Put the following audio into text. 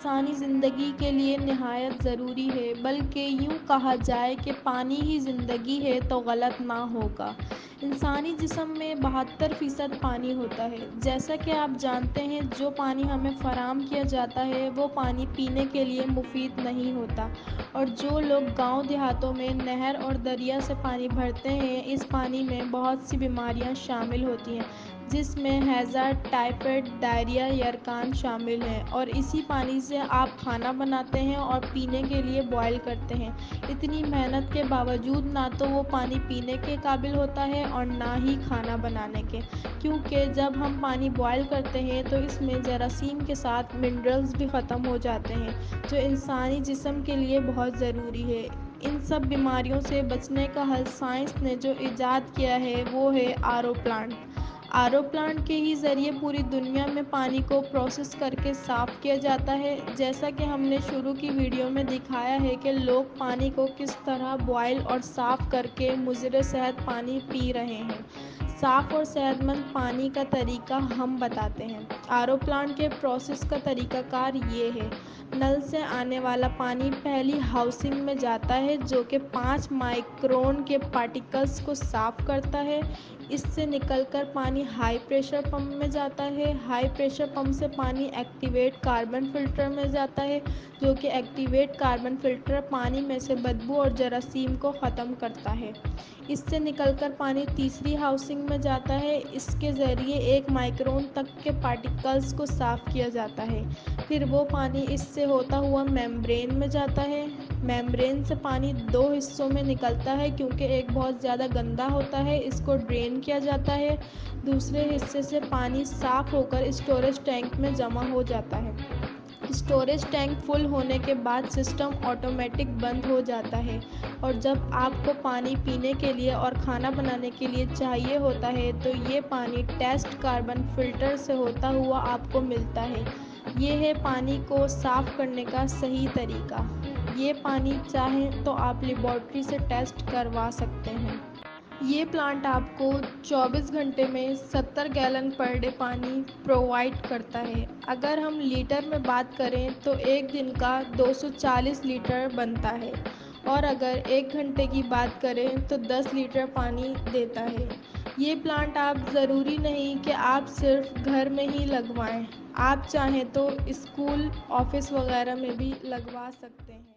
انسانی زندگی کے لیے نہایت ضروری ہے، بلکہ یوں کہا جائے کہ پانی ہی زندگی ہے تو غلط نہ ہوگا۔ انسانی جسم میں 72% پانی ہوتا ہے۔ جیسا کہ آپ جانتے ہیں، جو پانی ہمیں فراہم کیا جاتا ہے وہ پانی پینے کے لیے مفید نہیں ہوتا، اور جو لوگ گاؤں دیہاتوں میں نہر اور دریا سے پانی بھرتے ہیں، اس پانی میں بہت سی بیماریاں شامل ہوتی ہیں، جس میں ہیضہ، ٹائفائڈ، ڈائریا، یرقان شامل ہیں، اور اسی پانی سے آپ کھانا بناتے ہیں اور پینے کے لیے بوائل کرتے ہیں۔ اتنی محنت کے باوجود نہ تو وہ پانی پینے کے قابل ہوتا ہے اور نہ ہی کھانا بنانے کے، کیونکہ جب ہم پانی بوائل کرتے ہیں تو اس میں جراثیم کے ساتھ منرلز بھی ختم ہو جاتے ہیں، جو انسانی جسم کے لیے بہت ضروری ہے۔ ان سب بیماریوں سے بچنے کا حل سائنس نے جو ایجاد کیا ہے وہ ہے RO پلانٹ۔ RO پلانٹ کے ہی ذریعے پوری دنیا میں پانی کو پروسیس کرکے صاف کیا جاتا ہے۔ جیسا کہ ہم نے شروع کی ویڈیو میں دکھایا ہے کہ لوگ پانی کو کس طرح بوائل اور صاف کرکے مضر صحت پانی پی رہے ہیں۔ صاف اور صحت مند پانی کا طریقہ ہم بتاتے ہیں۔ RO پلانٹ کے پروسیس کا طریقہ کار یہ ہے: نل سے آنے والا پانی پہلی ہاؤسنگ میں جاتا ہے، جو کہ 5 مائکرون کے پارٹیکلز کو صاف کرتا ہے۔ اس سے نکل کر پانی ہائی پریشر پمپ میں جاتا ہے۔ ہائی پریشر پمپ سے پانی ایکٹیویٹ کاربن فلٹر میں جاتا ہے، جو کہ ایکٹیویٹ کاربن فلٹر پانی میں سے بدبو اور جراثیم کو ختم کرتا ہے۔ اس سے نکل کر پانی تیسری ہاؤسنگ میں جاتا ہے۔ اس کے ذریعے 1 مائکرون تک کے پارٹیکلز کو صاف کیا جاتا ہے۔ پھر وہ پانی اس سے ہوتا ہوا میمبرین میں جاتا ہے۔ میمبرین سے پانی 2 حصوں میں نکلتا ہے، کیونکہ ایک بہت زیادہ گندا ہوتا ہے، اس کو ڈرین کیا جاتا ہے۔ دوسرے حصے سے پانی صاف ہو کر اسٹوریج ٹینک میں جمع ہو جاتا ہے۔ اسٹوریج ٹینک فل ہونے کے بعد سسٹم آٹومیٹک بند ہو جاتا ہے، اور جب آپ کو پانی پینے کے لیے اور کھانا بنانے کے لیے چاہیے ہوتا ہے تو یہ پانی ٹیسٹ کاربن فلٹر سے ہوتا ہوا آپ کو ملتا ہے۔ یہ ہے پانی کو صاف کرنے کا صحیح طریقہ۔ یہ پانی چاہیں تو آپ لیبارٹری سے ٹیسٹ کروا سکتے ہیں۔ یہ پلانٹ آپ کو 24 گھنٹے میں 70 گیلن پر ڈے پانی پرووائڈ کرتا ہے۔ اگر ہم لیٹر میں بات کریں تو ایک دن کا 240 لیٹر بنتا ہے، اور اگر 1 گھنٹے کی بات کریں تو 10 لیٹر پانی دیتا ہے۔ یہ پلانٹ آپ ضروری نہیں کہ آپ صرف گھر میں ہی لگوائیں، آپ چاہیں تو اسکول، آفس وغیرہ میں بھی لگوا سکتے ہیں۔